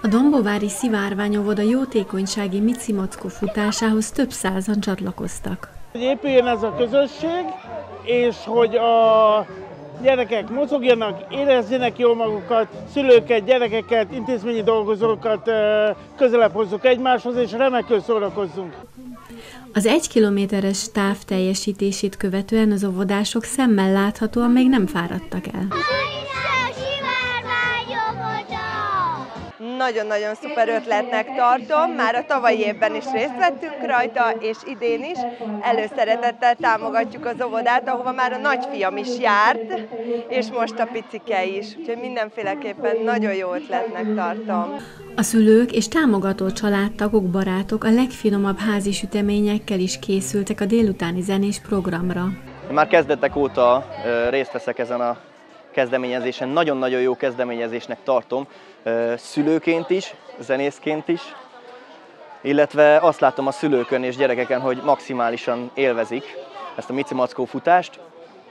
A Dombovári Szivárvány-óvoda jótékonysági Mici Mackó futásához több százan csatlakoztak. Hogy épüljön ez a közösség, és hogy a gyerekek mozogjanak, érezzenek jól magukat, szülőket, gyerekeket, intézményi dolgozókat közelebb hozzuk egymáshoz, és remekül szórakozzunk. Az 1 kilométeres táv teljesítését követően az óvodások szemmel láthatóan még nem fáradtak el. Nagyon-nagyon szuper ötletnek tartom, már a tavalyi évben is részt vettünk rajta, és idén is előszeretettel támogatjuk az óvodát, ahova már a nagyfiam is járt, és most a picike is, úgyhogy mindenféleképpen nagyon jó ötletnek tartom. A szülők és támogató családtagok, barátok a legfinomabb házi süteményekkel is készültek a délutáni zenés programra. Már kezdetek óta részt veszek ezen a kezdeményezésen, nagyon-nagyon jó kezdeményezésnek tartom, szülőként is, zenészként is, illetve azt látom a szülőkön és gyerekeken, hogy maximálisan élvezik ezt a Mici Mackó futást.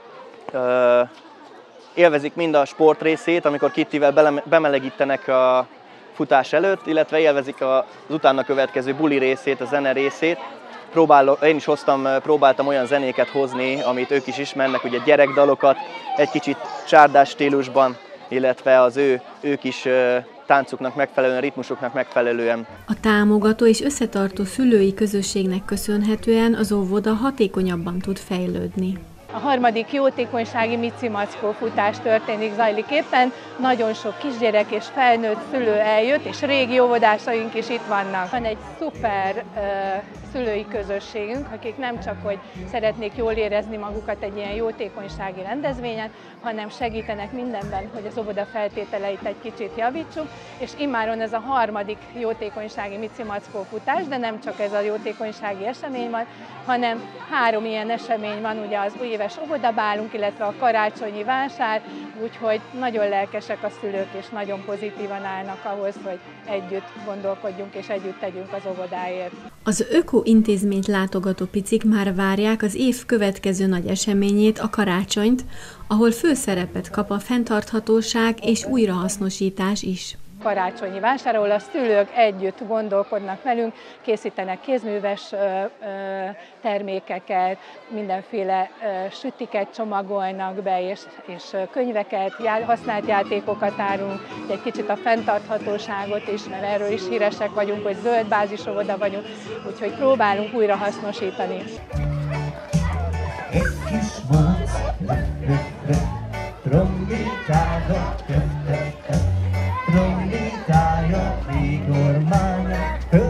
Élvezik mind a sport részét, amikor Kittivel bemelegítenek a futás előtt, illetve élvezik az utána következő buli részét, a zene részét. Én is próbáltam olyan zenéket hozni, amit ők is ismernek, ugye gyerekdalokat, egy kicsit csárdás stílusban, illetve az ők is táncuknak megfelelően, ritmusoknak megfelelően. A támogató és összetartó szülői közösségnek köszönhetően az óvoda hatékonyabban tud fejlődni. A harmadik jótékonysági Mici Mackó futás zajlik éppen. Nagyon sok kisgyerek és felnőtt szülő eljött, és régi óvodásaink is itt vannak. Van egy szuper szülői közösségünk, akik nem csak hogy szeretnék jól érezni magukat egy ilyen jótékonysági rendezvényen, hanem segítenek mindenben, hogy az óvoda feltételeit egy kicsit javítsuk, és immáron ez a harmadik jótékonysági Mici Mackó futás, de nem csak ez a jótékonysági esemény van, hanem 3 ilyen esemény van, ugye az éves óvodabálunk, illetve a karácsonyi vásár, úgyhogy nagyon lelkesek a szülők, és nagyon pozitívan állnak ahhoz, hogy együtt gondolkodjunk és együtt tegyünk az óvodáért. Az Öko intézményt látogató picik már várják az év következő nagy eseményét, a karácsonyt, ahol főszerepet kap a fenntarthatóság és újrahasznosítás is. Karácsonyi vásár, ahol a szülők együtt gondolkodnak velünk, készítenek kézműves termékeket, mindenféle sütiket csomagolnak be, és könyveket, használt játékokat árulunk, egy kicsit a fenntarthatóságot is, mert erről is híresek vagyunk, hogy zöld bázis óvoda vagyunk, úgyhogy próbálunk újra hasznosítani. Egy kis malac, trombitája, trombitálja, Igor mánya,